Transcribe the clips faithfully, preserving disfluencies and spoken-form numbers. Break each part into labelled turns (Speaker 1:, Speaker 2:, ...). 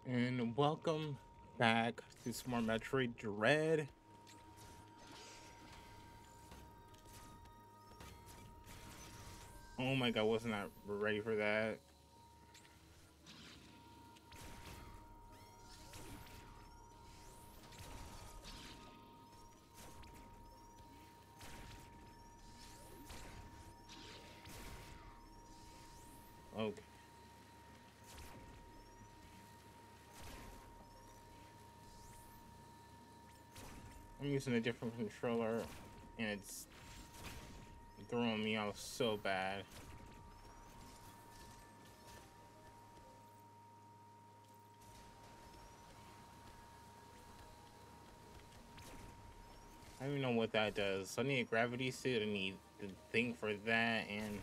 Speaker 1: And welcome back to Smart Metroid Dread. Oh my god, wasn't I ready for that? Okay. I'm using a different controller and it's throwing me off so bad. I don't even know what that does. So I need a gravity suit, I need the thing for that, and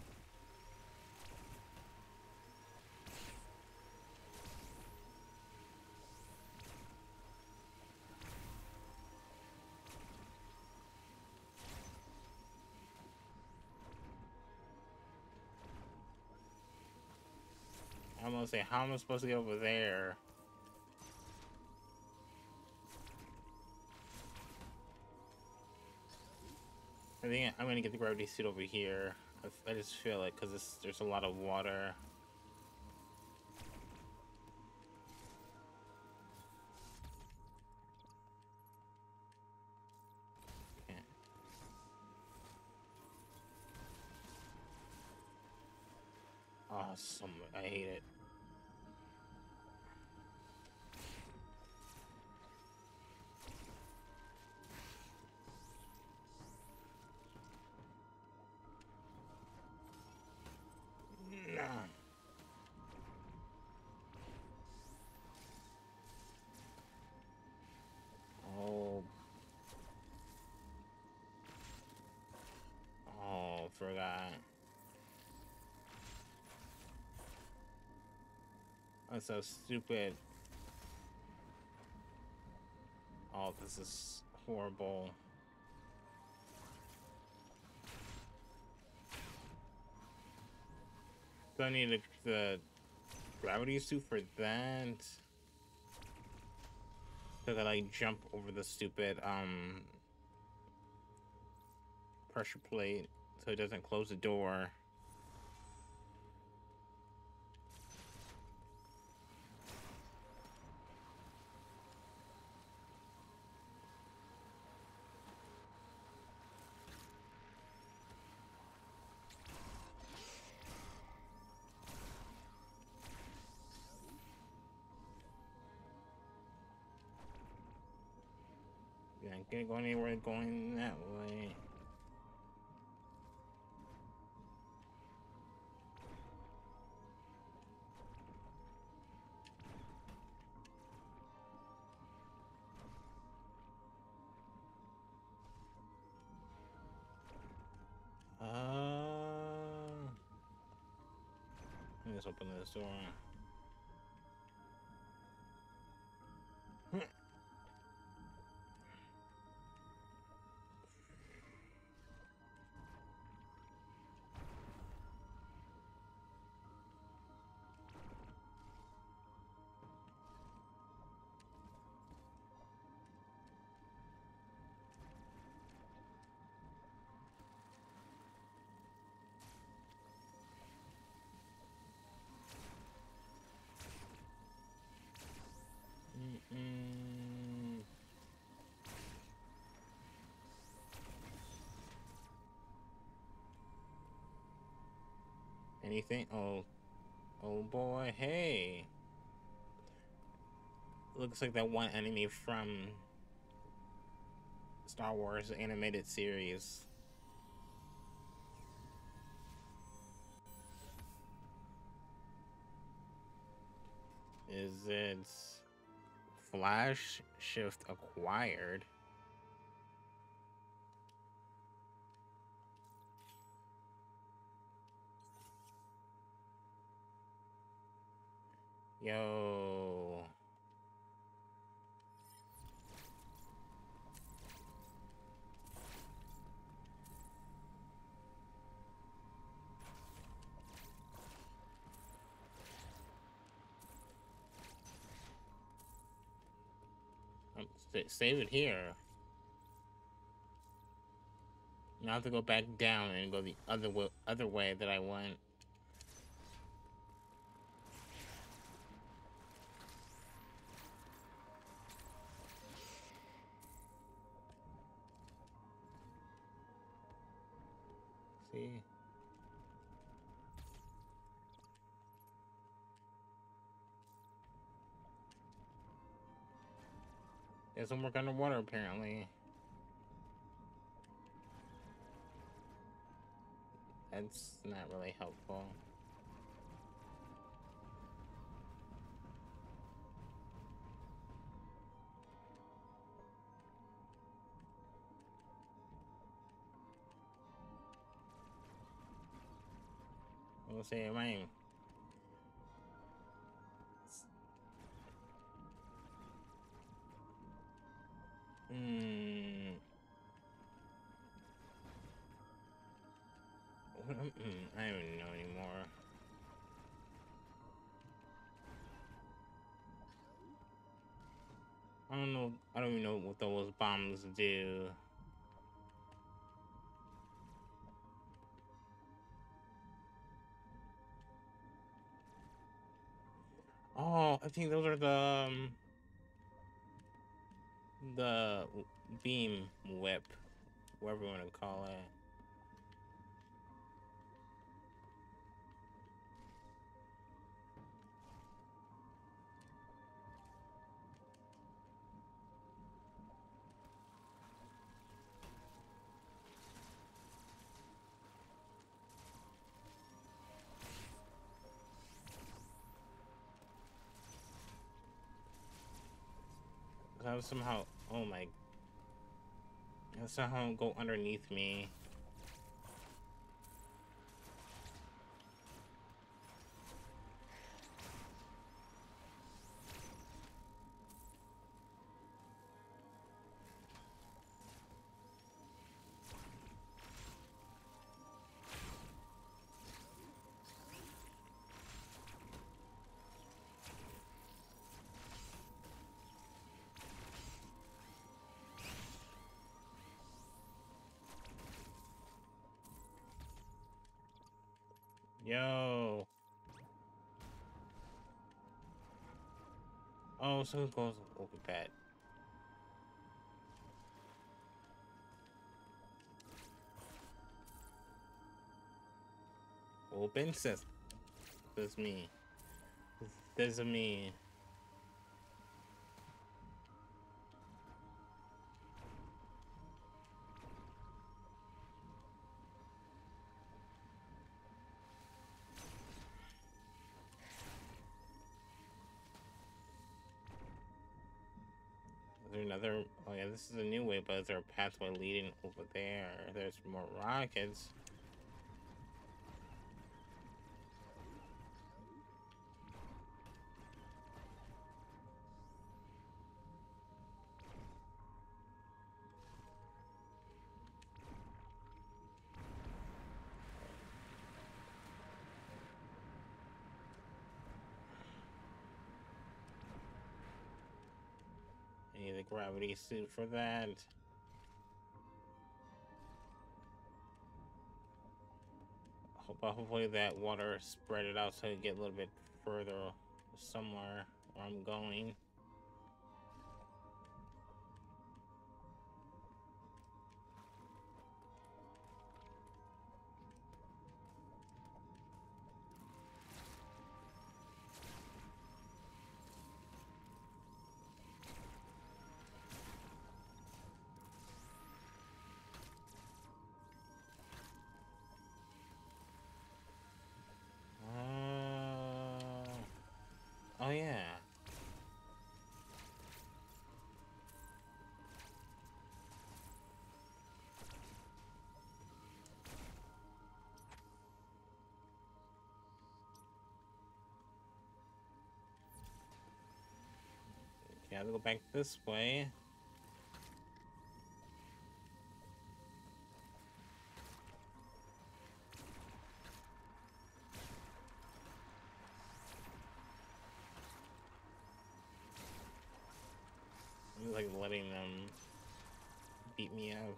Speaker 1: I'm gonna say, how am I supposed to get over there? I think I'm gonna get the gravity suit over here. I, I just feel like because there's a lot of water. Yeah. Oh, some I hate it. Nah. Oh, oh, forgot. That's so stupid. Oh, this is horrible. Do I need a, the gravity suit for that? Cause I like jump over the stupid um pressure plate so it doesn't close the door. Yeah, I can't go anywhere going that way. Uh, let me just open this door. Mm-mm. Anything? Oh, oh boy, hey. Looks like that one enemy from Star Wars animated series. Is it Flash Shift acquired? Yo. Sa- Save it here. Now I have to go back down and go the other way, other way that I went. See? Doesn't work underwater apparently. That's not really helpful. We'll say it might. Hmm. What, mm, I don't even know anymore. I don't know. I don't even know what those bombs do. Oh, I think those are the um, the beam whip, whatever you want to call it. I was somehow. Oh my. I somehow go underneath me. Yo. Oh, so it goes over bad. Well, Ben says, "That's me. That's me." Is there another? Oh yeah, this is a new way, but is there a pathway leading over there? There's more rockets. I need a gravity suit for that. But hopefully that water spread it out so I get a little bit further somewhere where I'm going. Uh, oh yeah. Okay, I have to go back this way. like letting them beat me up.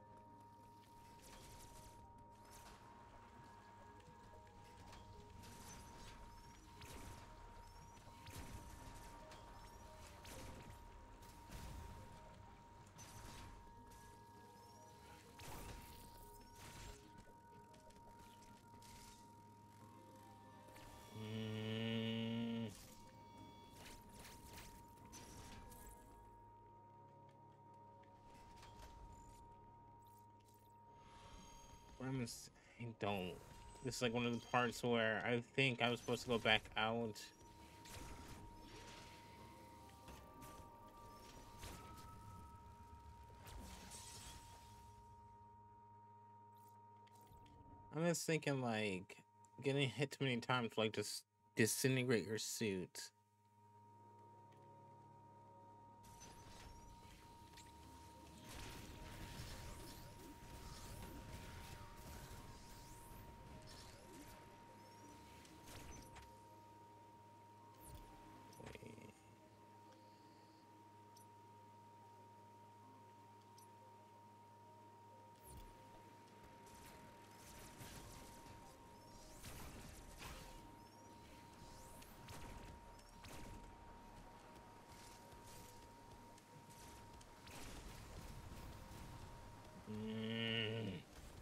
Speaker 1: Mm. I'm s- I don't. This is like one of the parts where I think I was supposed to go back out. I'm just thinking like getting hit too many times, like just disintegrate your suit. Wait. Mm.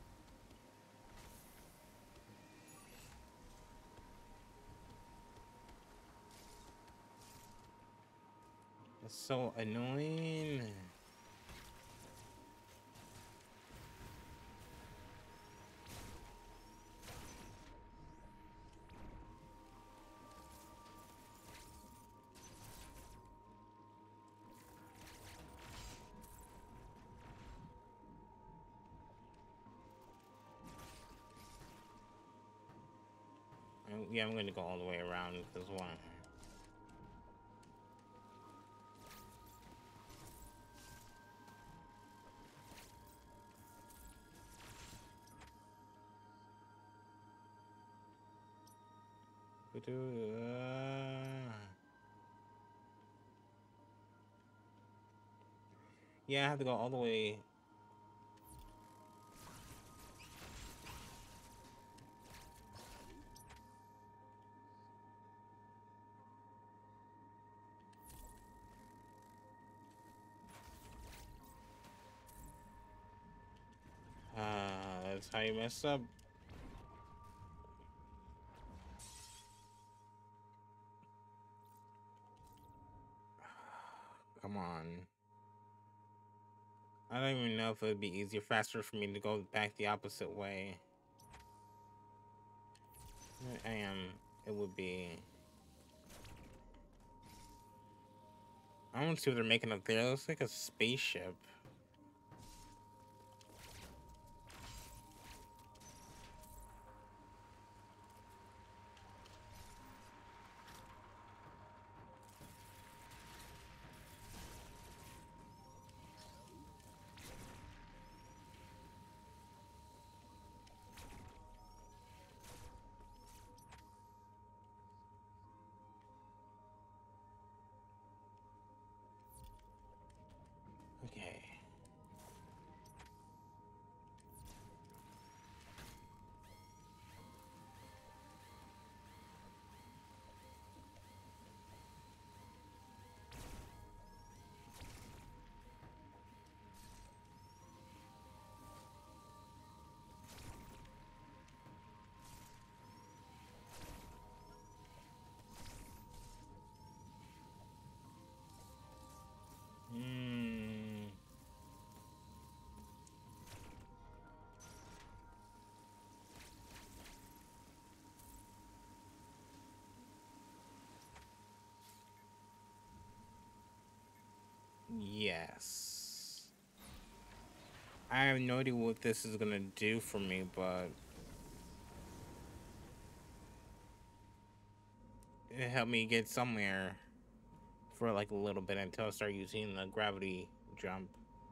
Speaker 1: That's so annoying. I- Yeah, I'm gonna go all the way around because why? Uh, yeah, I have to go all the way. Uh, that's how you mess up. Come on. I don't even know if it would be easier, faster for me to go back the opposite way. I am. It would be. I want to see what they're making up there. It looks like a spaceship. Okay. Hmm. Yes. I have no idea what this is gonna do for me, but it helped me get somewhere for like a little bit until I start using the gravity jump.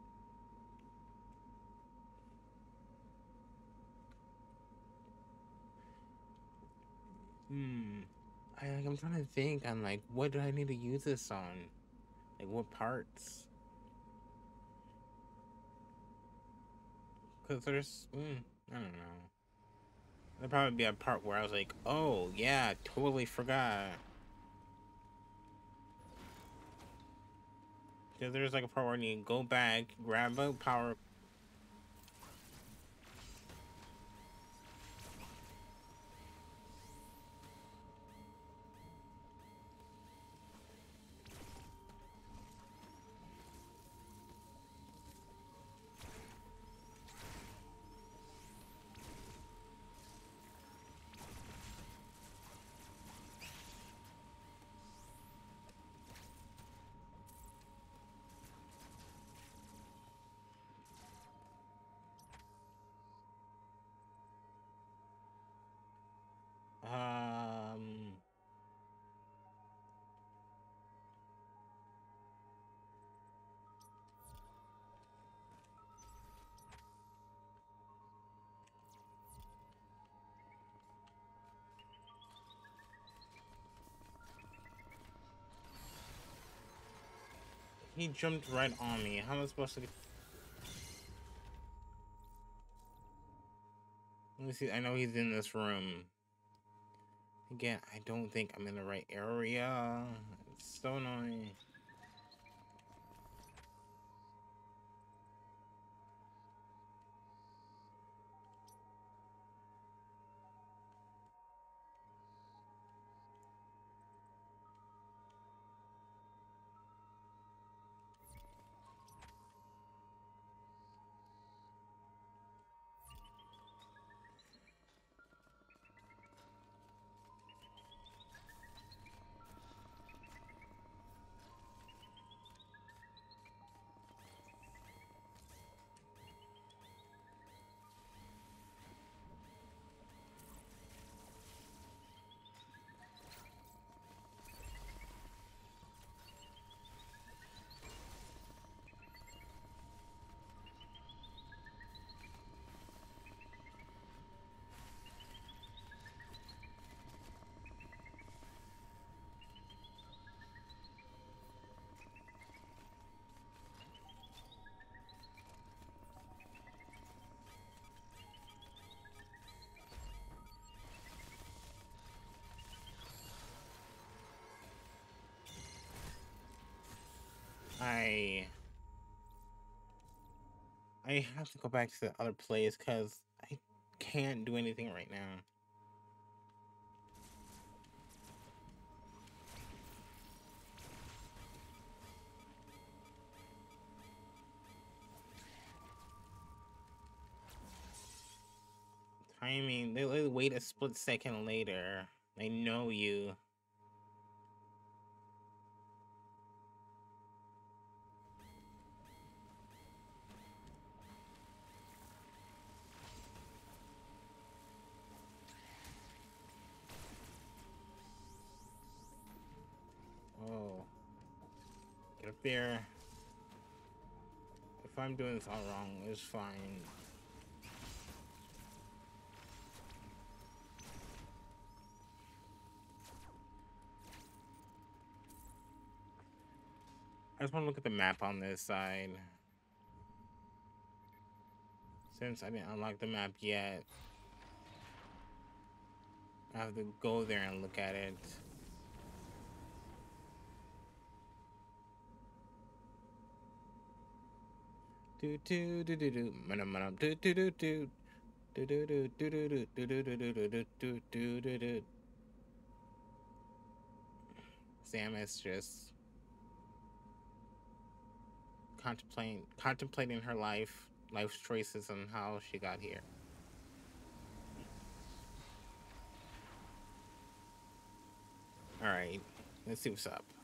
Speaker 1: Hmm. I, like, I'm trying to think. I'm like, what do I need to use this on? Like, what parts? Because there's, mm, I don't know. There'll probably be a part where I was like, oh, yeah, totally forgot. Because there's like a part where you go back, grab a power. Um, he jumped right on me. How am I supposed to get... Let me see. I know he's in this room. Again, I don't think I'm in the right area. It's so annoying. I I have to go back to the other place because I can't do anything right now. Timing, they they wait a split second later. They know you. Oh, get up there. If I'm doing this all wrong, it's fine. I just want to look at the map on this side. Since I didn't unlock the map yet, I have to go there and look at it. Do do do do do do do do do. Do do do do do do do do do do do do do do do. Sam is just contemplating contemplating her life, life's choices, and how she got here. All right, let's see what's up.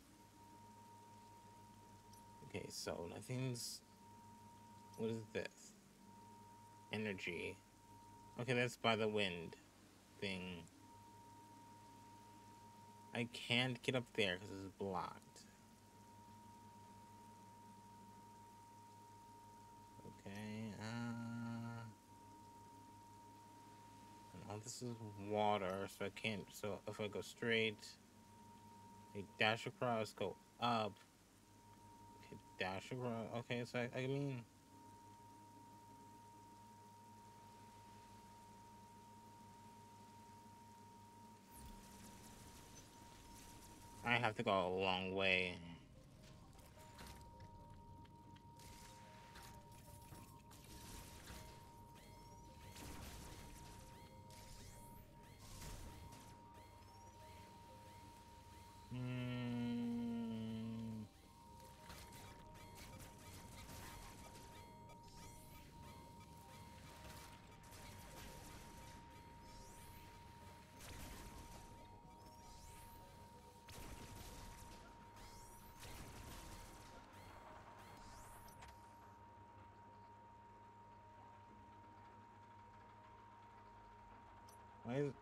Speaker 1: Okay, so nothing's. What is this? Energy. Okay, that's by the wind thing. I can't get up there because it's blocked. Okay, uh... and all this is water, so I can't... So if I go straight... I dash across, go up... Okay, dash across... Okay, so I, I mean... I have to go a long way. Mm. Why is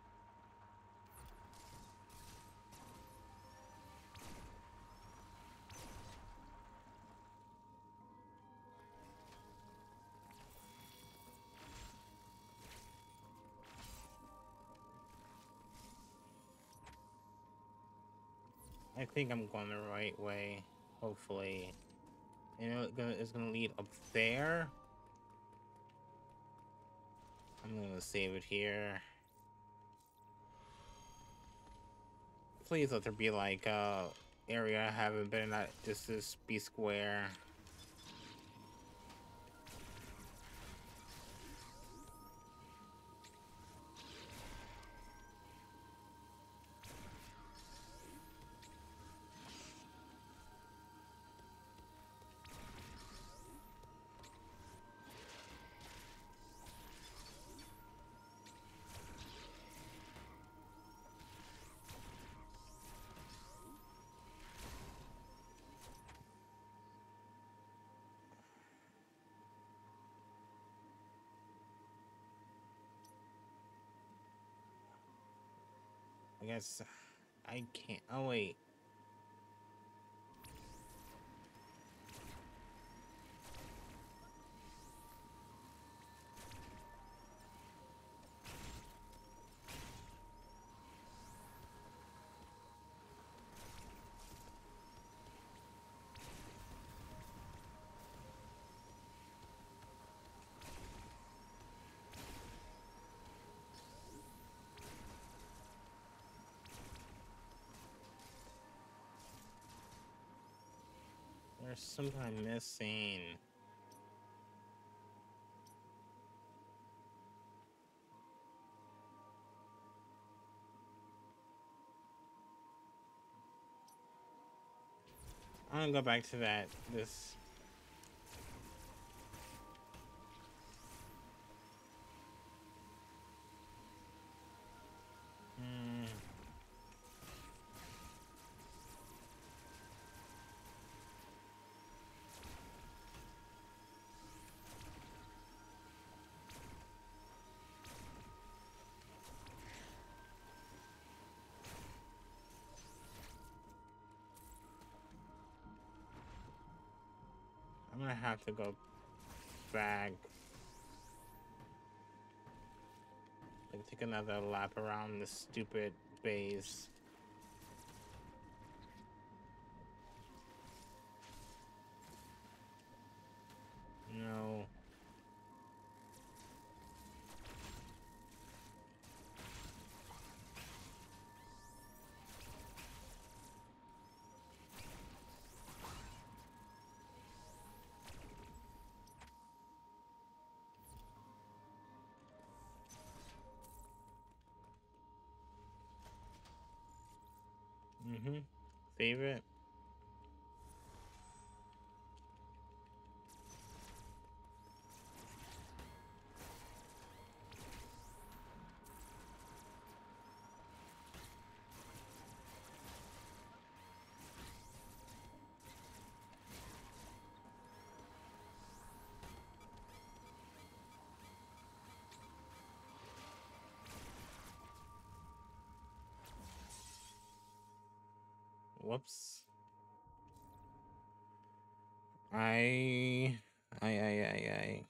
Speaker 1: I think I'm going the right way. Hopefully, you know, it's gonna, it's gonna lead up there. I'm gonna save it here. Please let there be like uh area I haven't been at. Just this be square. I guess I can't. Oh wait. There's something I'm missing. I'm gonna go back to that. This. Mm, I'm gonna have to go back. Like take another lap around this stupid base. No. Mm-hmm. Save it. Whoops. I. I. I. I. I.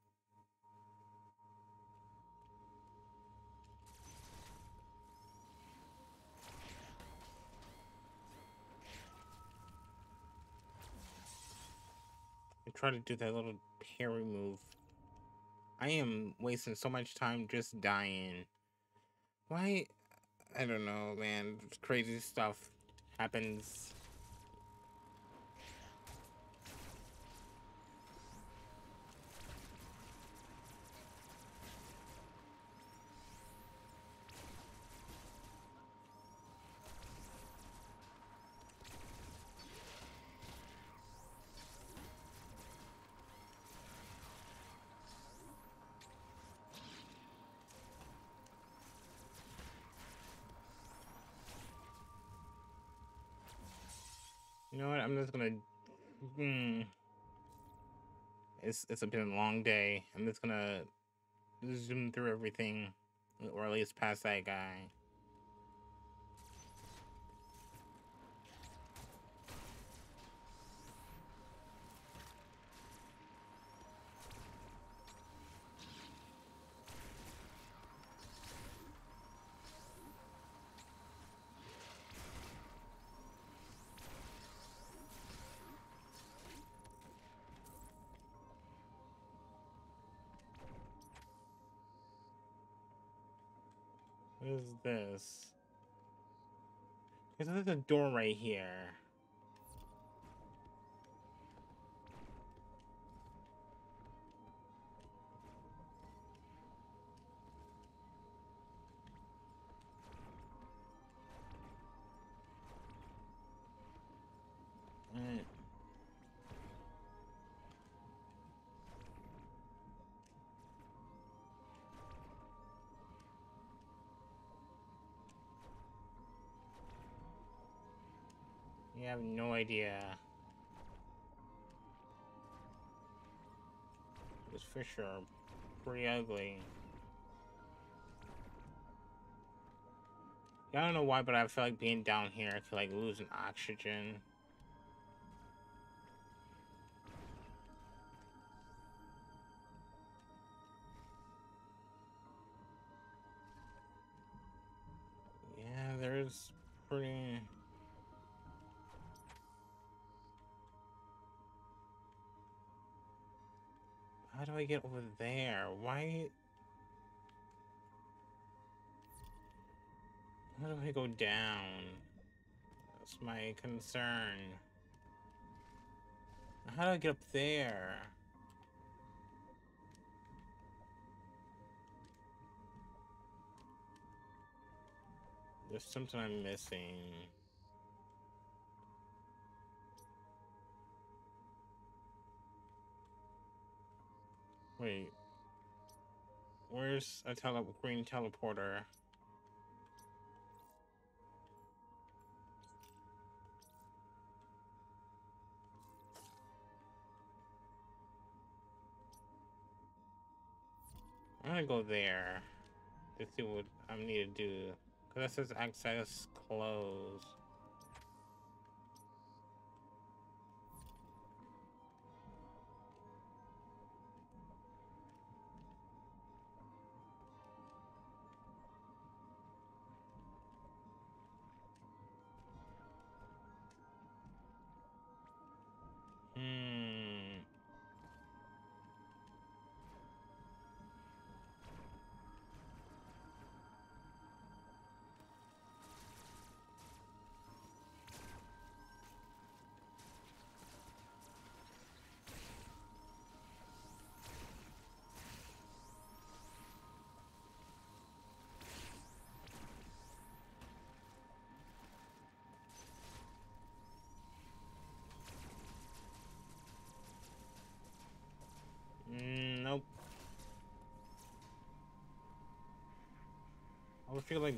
Speaker 1: I try to do that little parry move. I am wasting so much time just dying. Why? I don't know, man. It's crazy stuff Happens. You know what? I'm just gonna. Hmm. It's it's been a long day. I'm just gonna zoom through everything, or at least past that guy. What is this? There's a door right here. Mm. You have no idea. Those fish are pretty ugly. I don't know why, but I feel like being down here, I feel like losing oxygen. Yeah, there's pretty. How do I get over there? Why? How do I go down? That's my concern. How do I get up there? There's something I'm missing. Wait. Where's a tele green teleporter? I'm gonna go there to see what I need to do. Because that says access closed. Hmm. Mm, nope. I would feel like.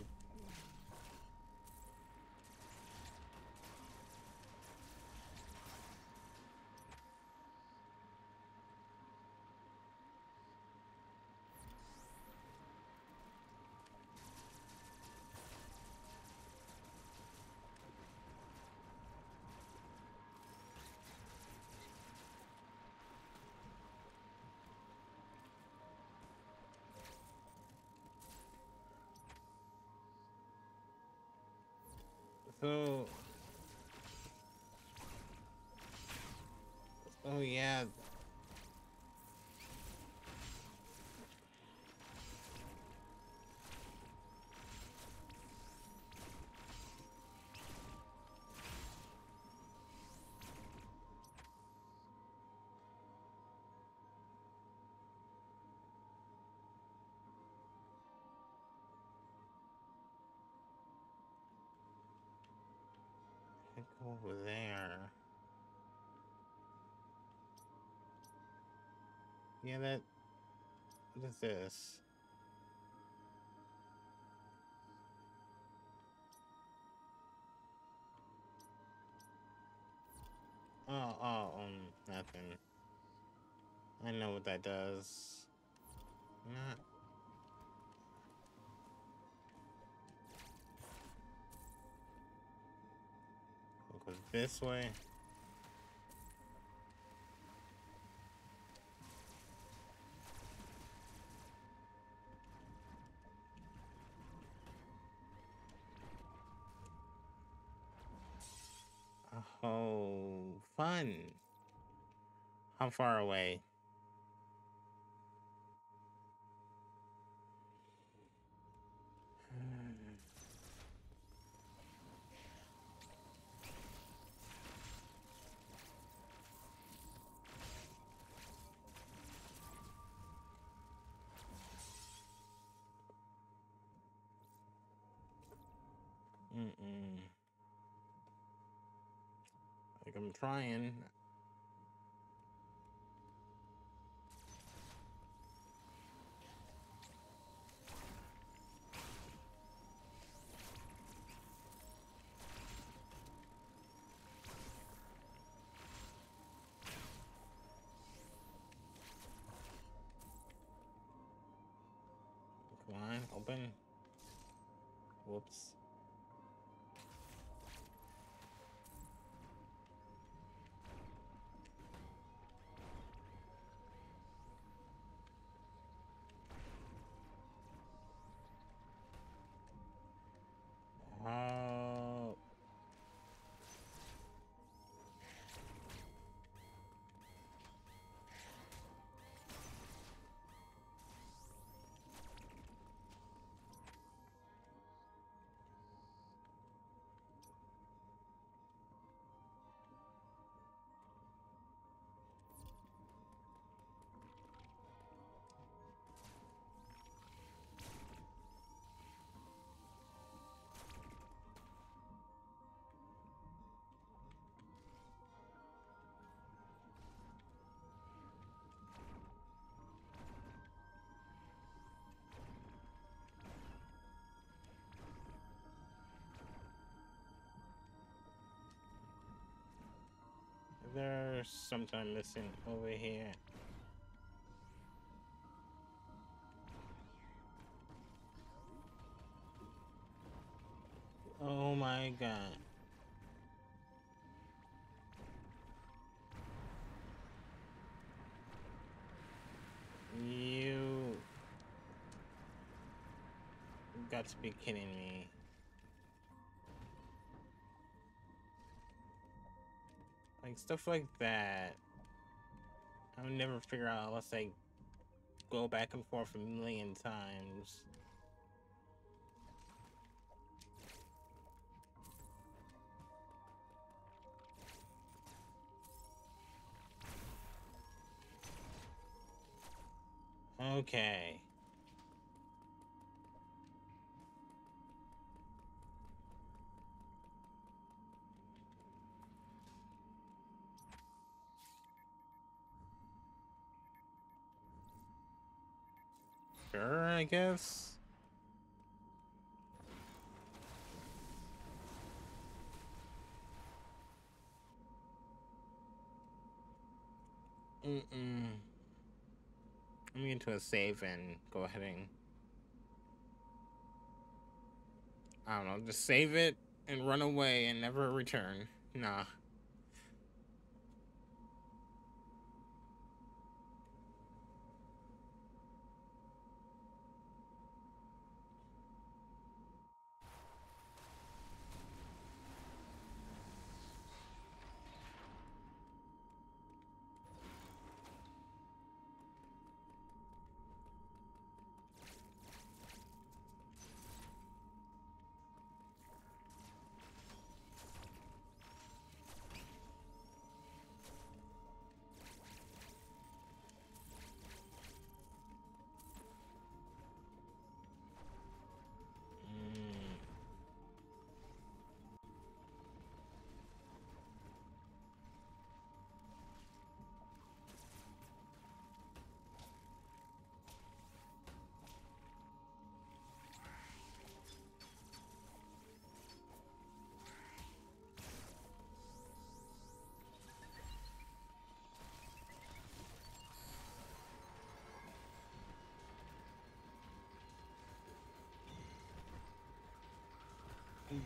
Speaker 1: So. Oh, yeah. over there. Yeah, that. What is this? Oh, oh, um, nothing. I know what that does. Not. It goes this way. Oh, fun. How far away? Mm-mm. Like I'm trying. Come on, open. Whoops. Oh. There's something missing over here. Oh my god. You got to be kidding me. Like stuff like that. I would never figure out unless I go back and forth a million times. Okay. Sure, I guess. Mm-mm. Let me get to a save and go ahead and I don't know, just save it and run away and never return. Nah.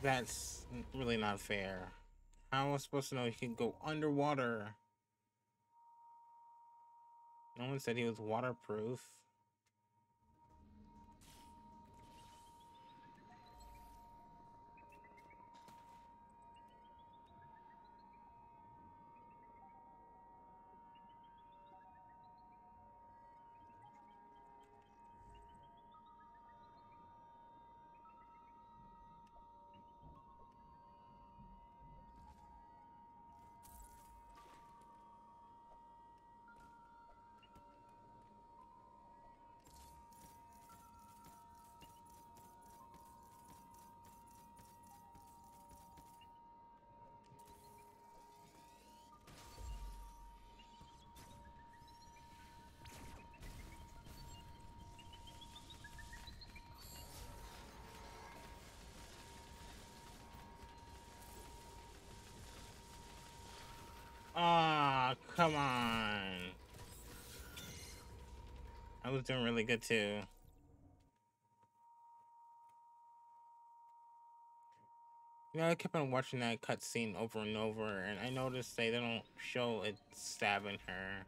Speaker 1: That's really not fair. How am I supposed to know he can go underwater? No one said he was waterproof. Ah, oh, come on. I was doing really good too. You know, I kept on watching that cutscene over and over, and I noticed they don't show it stabbing her.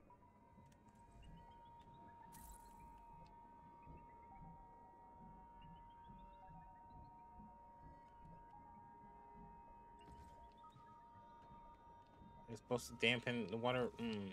Speaker 1: It's supposed to dampen the water. Mm.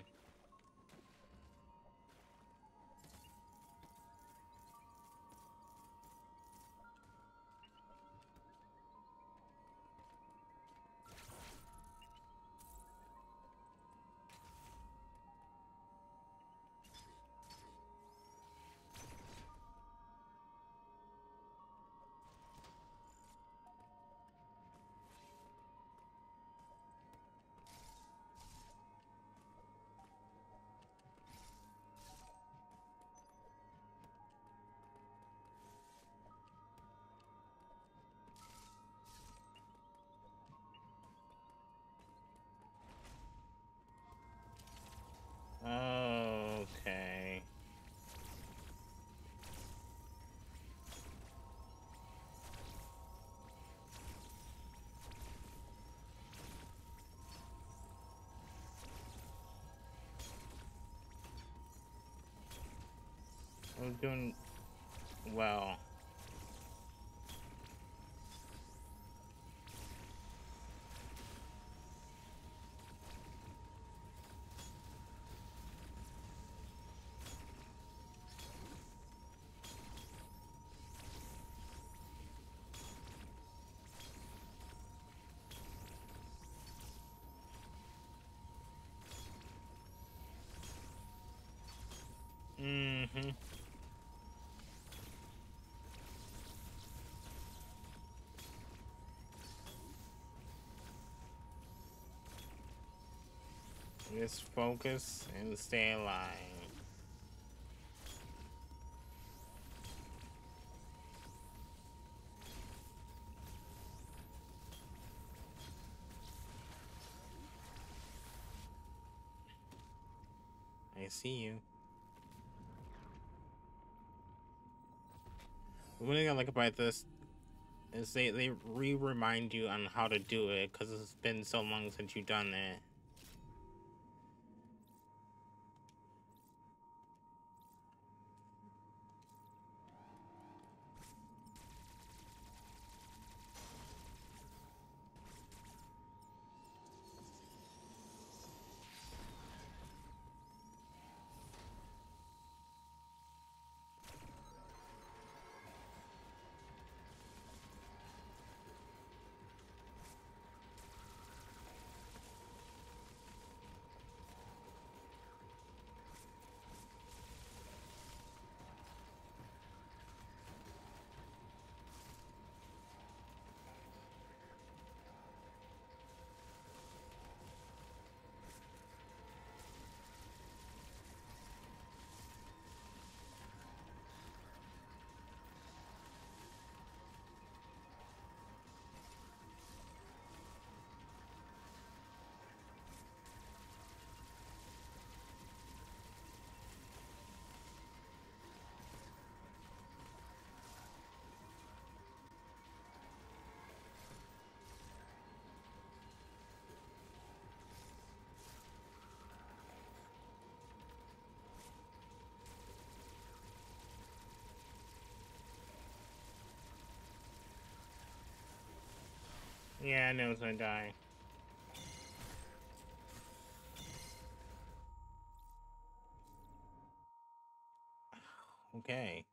Speaker 1: Okay. I'm doing well. Mm-hmm. Just focus and stay alive. I see you. The one thing I like about this is they, they re-remind you on how to do it because it's been so long since you've done it. Yeah, I know it's gonna die. Okay.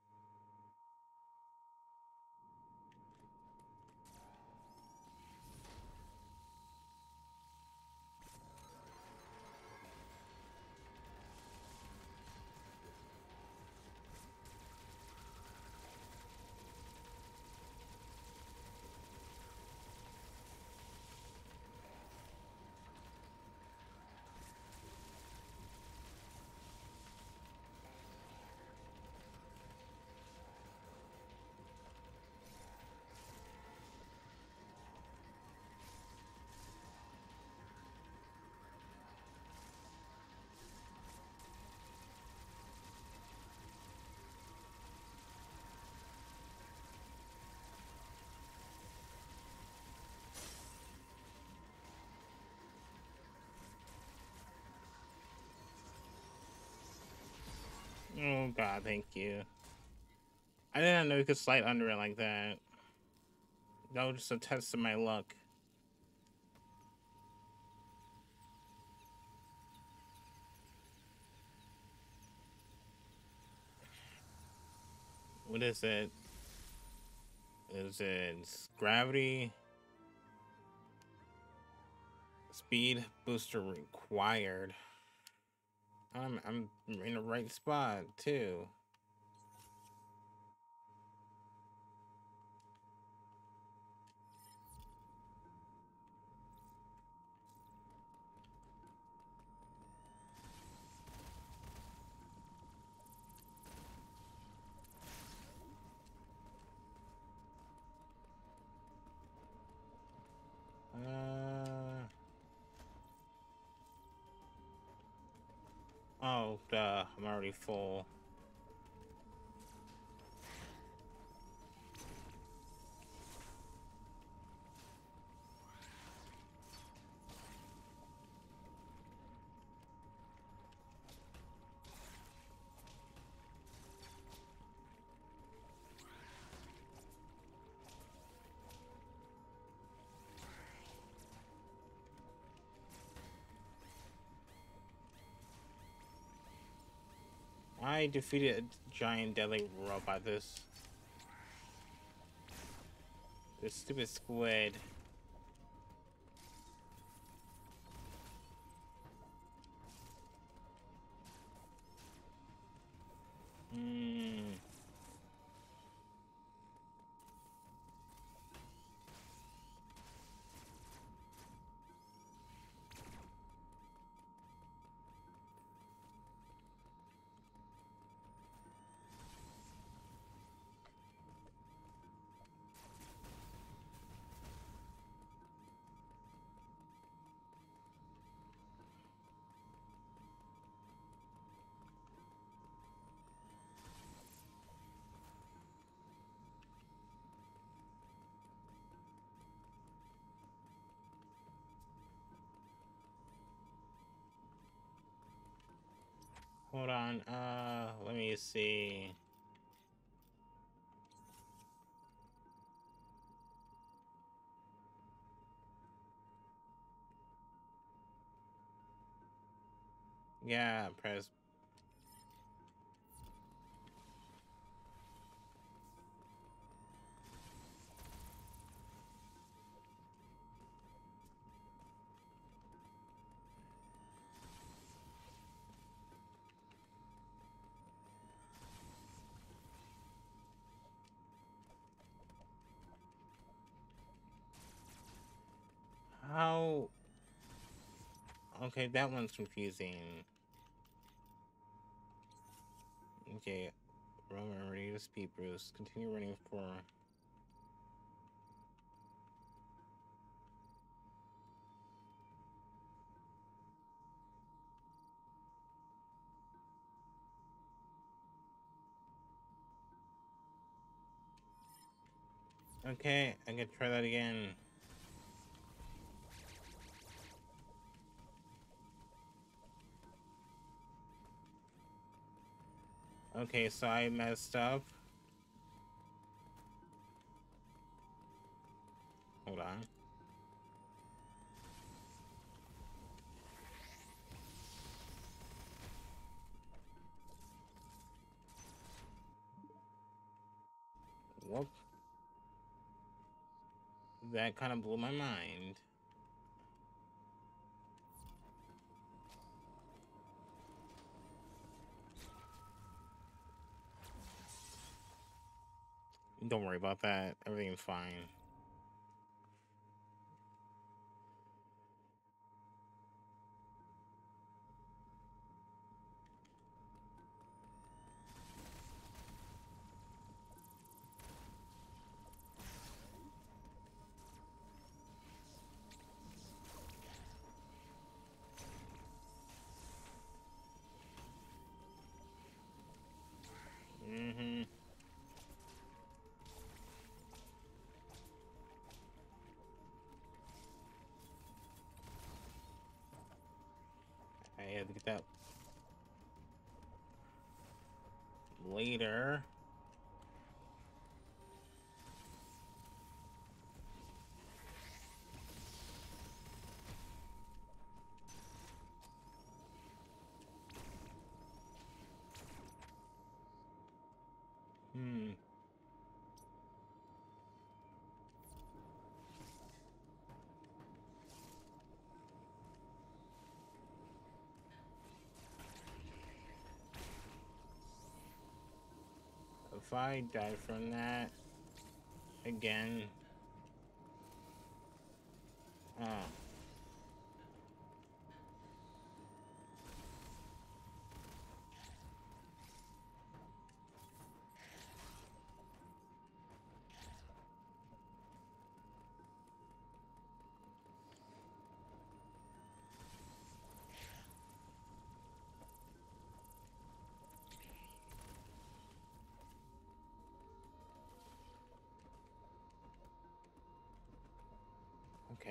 Speaker 1: Oh god, thank you. I did not know you could slide under it like that. That was just a test of my luck. What is it? Is it gravity? Speed booster required. I'm I'm in the right spot too. Uh oh, duh, I'm already full. I defeated a giant deadly robot. This this stupid squid. Hmm. Hold on. Uh, let me see. Yeah, press. How? Okay, that one's confusing. Okay, Roman ready to speed Bruce. Continue running for. Okay, I can try that again. Okay, so I messed up. Hold on. That kind of blew my mind. Don't worry about that. Everything's fine. Mm-hmm. I had to get that later. Hmm. If I die from that again, oh, okay.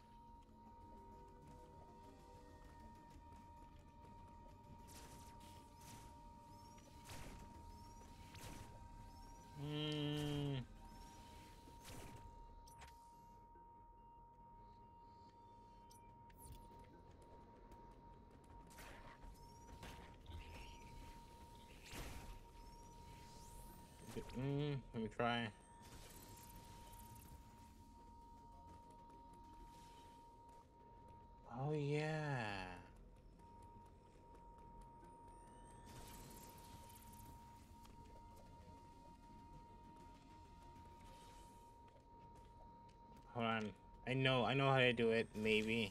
Speaker 1: Hmm. Mm, let me try. Oh yeah. Hold on. I know. I know how to do it. Maybe.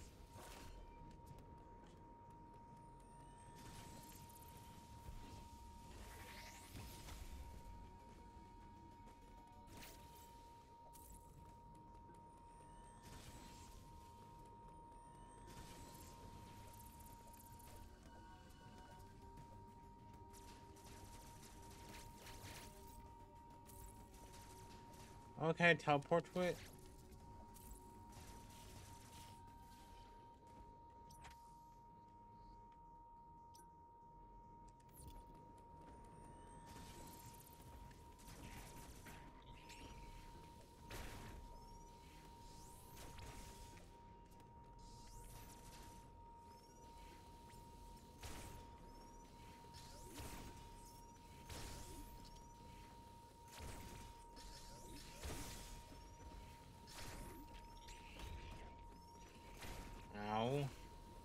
Speaker 1: Okay, teleport to it. Ow.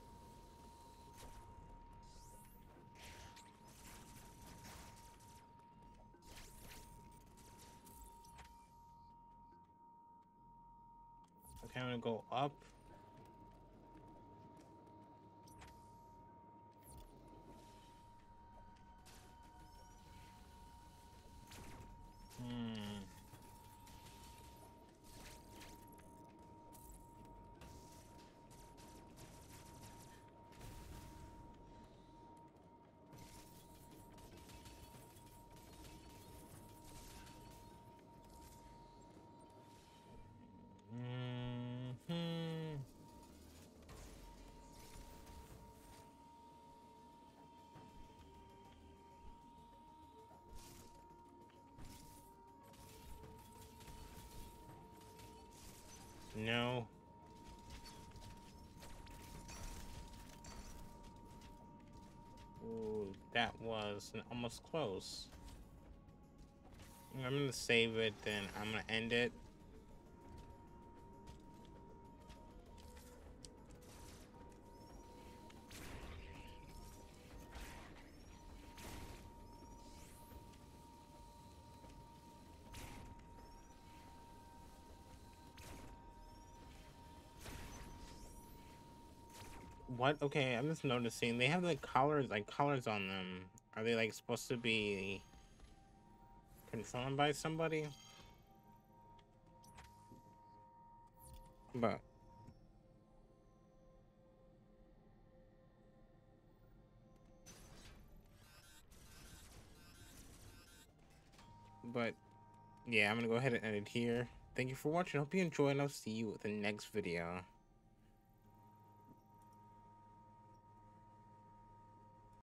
Speaker 1: Okay, I'm gonna go up. Hmm. Hmm. No. Ooh, that was almost close. I'm gonna save it, then I'm gonna end it. What? Okay, I'm just noticing they have like collars, like collars on them. Are they like supposed to be controlled by somebody? But but yeah, I'm gonna go ahead and end it here. Thank you for watching. Hope you enjoyed, and I'll see you with the next video.